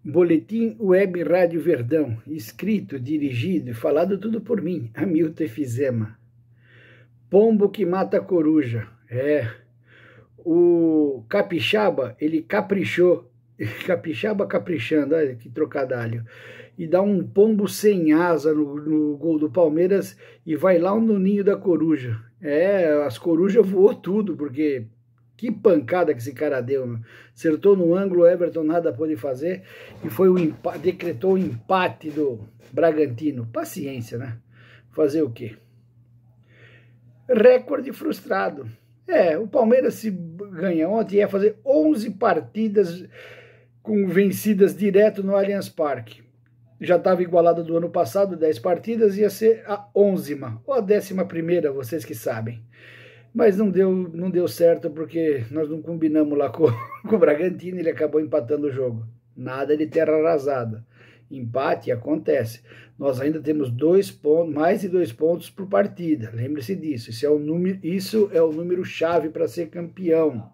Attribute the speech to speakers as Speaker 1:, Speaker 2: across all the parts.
Speaker 1: Boletim Web Rádio Verdão, escrito, dirigido e falado tudo por mim, Hamilton Efizema. Pombo que mata a coruja. O capixaba, ele caprichou, capixaba caprichando, olha que trocadilho, e dá um pombo sem asa no gol do Palmeiras e vai lá no ninho da coruja. As corujas voou tudo, porque que pancada que esse cara deu, meu. Acertou no ângulo, Everton nada pôde fazer e foi decretou o empate do Bragantino. Paciência, né? Fazer o quê? Recorde frustrado. O Palmeiras, se ganha ontem, ia fazer 11 partidas com vencidas direto no Allianz Parque. Já estava igualado do ano passado, 10 partidas, ia ser a 11ª, ou a 11ª, vocês que sabem. Mas não deu certo porque nós não combinamos lá com o Bragantino, ele acabou empatando o jogo. Nada de terra arrasada. Empate acontece. Nós ainda temos 2 pontos, mais de 2 pontos por partida. Lembre-se disso. Isso é o número chave para ser campeão.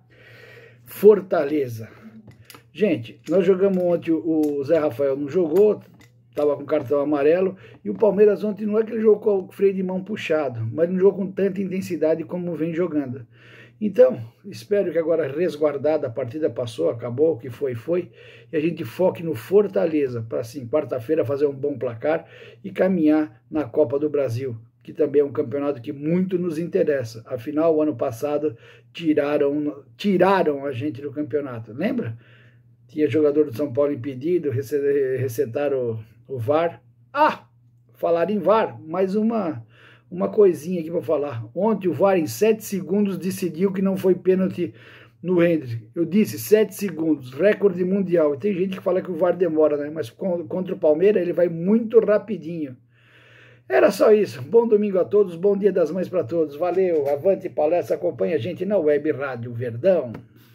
Speaker 1: Fortaleza. Gente, nós jogamos ontem, o Zé Rafael não jogou, estava com cartão amarelo, e o Palmeiras ontem não é que ele jogou com o freio de mão puxado, mas não jogou com tanta intensidade como vem jogando. Então, espero que agora resguardada, a partida passou, acabou, o que foi, e a gente foque no Fortaleza, para assim, quarta-feira fazer um bom placar e caminhar na Copa do Brasil, que também é um campeonato que muito nos interessa. Afinal, o ano passado tiraram a gente do campeonato, lembra? Tinha jogador do São Paulo impedido, recetaram o VAR. Falar em VAR, mais uma coisinha aqui para falar. Ontem o VAR em 7 segundos decidiu que não foi pênalti no Hendrick. Eu disse 7 segundos, recorde mundial. E tem gente que fala que o VAR demora, né? Mas contra o Palmeiras ele vai muito rapidinho. Era só isso. Bom domingo a todos, bom Dia das Mães para todos. Valeu, avante palestra, acompanha a gente na Web Rádio Verdão.